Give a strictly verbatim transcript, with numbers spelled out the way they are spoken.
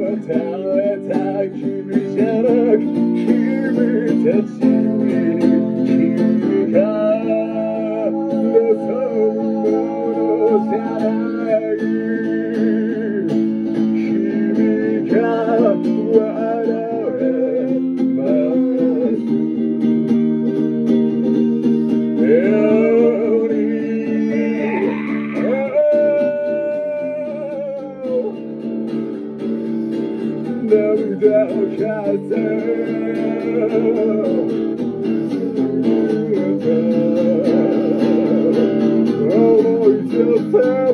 た君じゃなく君たちに君が望むものじゃない君が笑えます涙を風思い出せ